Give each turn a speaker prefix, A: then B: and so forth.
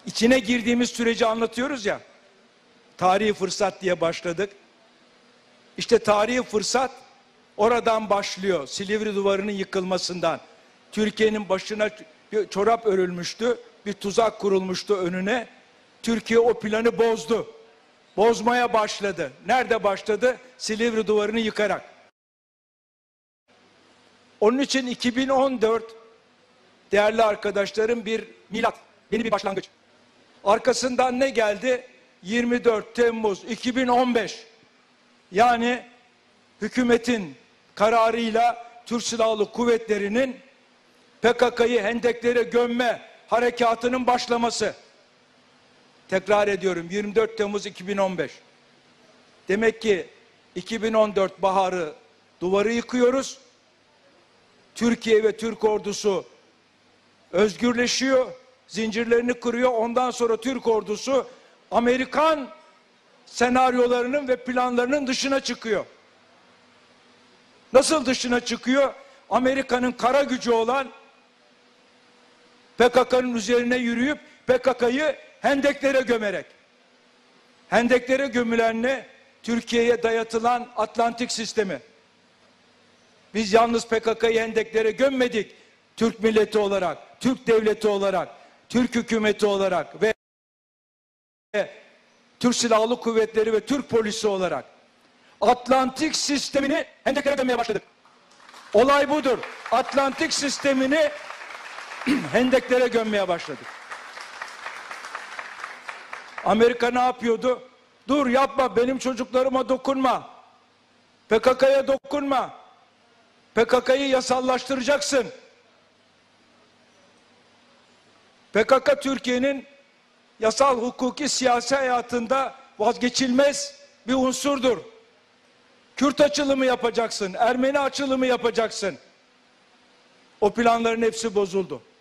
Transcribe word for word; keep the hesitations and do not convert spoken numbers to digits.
A: içine girdiğimiz süreci anlatıyoruz ya. Tarihi fırsat diye başladık. İşte tarihi fırsat oradan başlıyor. Silivri Duvarı'nın yıkılmasından. Türkiye'nin başına bir çorap örülmüştü. Bir tuzak kurulmuştu önüne. Türkiye o planı bozdu. Bozmaya başladı. Nerede başladı? Silivri Duvarı'nı yıkarak. Onun için iki bin on dört değerli arkadaşlarım bir milat, yeni bir başlangıç. Arkasından ne geldi? yirmi dört Temmuz iki bin on beş. Yani hükümetin kararıyla Türk Silahlı Kuvvetleri'nin P K K'yı hendeklere gömme harekatının başlaması. Tekrar ediyorum, yirmi dört Temmuz iki bin on beş. Demek ki iki bin on dört baharı duvarı yıkıyoruz. Türkiye ve Türk ordusu özgürleşiyor, zincirlerini kırıyor. Ondan sonra Türk ordusu Amerikan senaryolarının ve planlarının dışına çıkıyor. Nasıl dışına çıkıyor? Amerika'nın kara gücü olan P K K'nın üzerine yürüyüp P K K'yı hendeklere gömerek. Hendeklere gömülen ne? Türkiye'ye dayatılan Atlantik sistemi. Biz yalnız P K K'yı hendeklere gömmedik. Türk milleti olarak, Türk devleti olarak, Türk hükümeti olarak ve Türk Silahlı Kuvvetleri ve Türk polisi olarak Atlantik sistemini hendeklere gömmeye başladık. Olay budur. Atlantik sistemini hendeklere gömmeye başladık. Amerika ne yapıyordu? Dur yapma, benim çocuklarıma dokunma. P K K'ya dokunma. P K K'yı yasallaştıracaksın. P K K Türkiye'nin yasal, hukuki, siyasi hayatında vazgeçilmez bir unsurdur. Kürt açılımı yapacaksın, Ermeni açılımı yapacaksın. O planların hepsi bozuldu.